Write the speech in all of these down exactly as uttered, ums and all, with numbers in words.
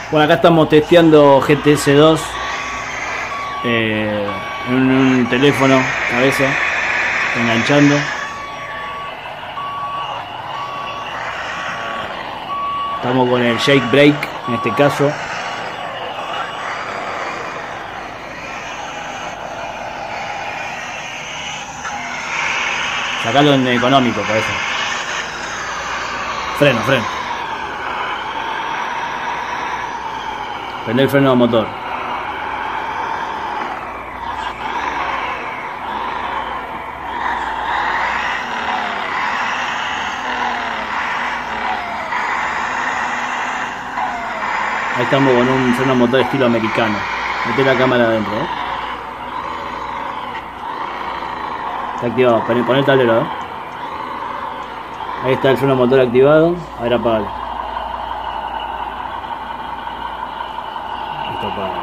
Bueno, acá estamos testeando G T S dos eh, en un teléfono, cabeza, enganchando. Estamos con el Jake Break en este caso. Sacalo en económico, cabeza. Freno, freno. Prende el freno de motor. Ahí estamos con un freno de motor estilo americano. Mete la cámara adentro, ¿eh? Está activado, pon, pon el tablero, ¿eh? Ahí está el freno de motor activado. A ver, apagalo. Listo, apagalo.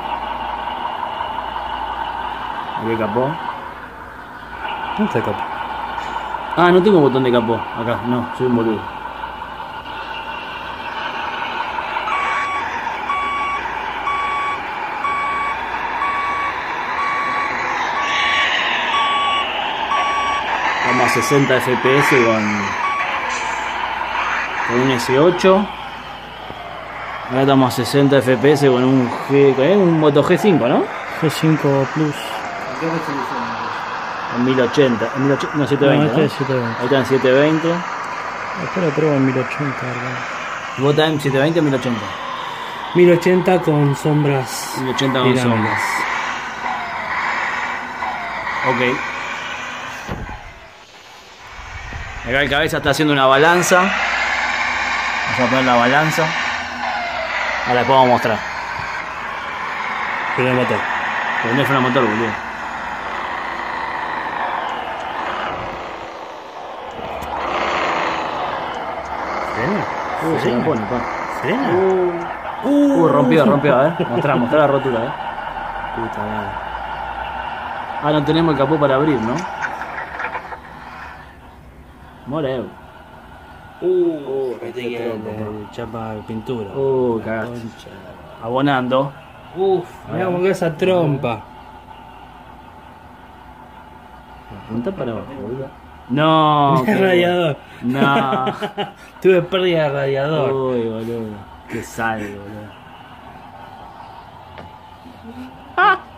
Aquí el capó. ¿Dónde está el capó? Ah, no tengo botón de capó. Acá, no, soy un boludo. Estamos a sesenta F P S con, con un S ocho. Ahora estamos a sesenta F P S con un G, con un Moto G cinco, ¿no? G cinco Plus. En mil ochenta, en mil ochenta, no, setecientos veinte, No, este ¿no? es setecientos veinte. Ahí está en setecientos veinte. Espera, pruebo en mil ochenta, ¿verdad? ¿Y vos estás en setecientos veinte o mil ochenta? mil ochenta con sombras. mil ochenta con dinámicas. sombras. Ok. Acá el cabeza está haciendo una balanza. Vamos a poner la balanza. Ahora después vamos a mostrar. Freno de motor. Prende el freno de motor, boludo. ¿Frena? Uh, se la pone, pa. ¿Frena? Uh, uh, rompió, rompió, a ver. Mostrá, mostrá la rotura, eh. Puta madre. Ah, no tenemos el capó para abrir, ¿no? Moreo. Uh, Este que el chapa de pintura. Uh, La cagaste. concha. Abonando. Uf, mirá cómo queda esa trompa. Punta para abajo, boludo. No, El qué radiador. No. Tuve pérdida de radiador. Uy, boludo. Qué sal, boludo. Ah.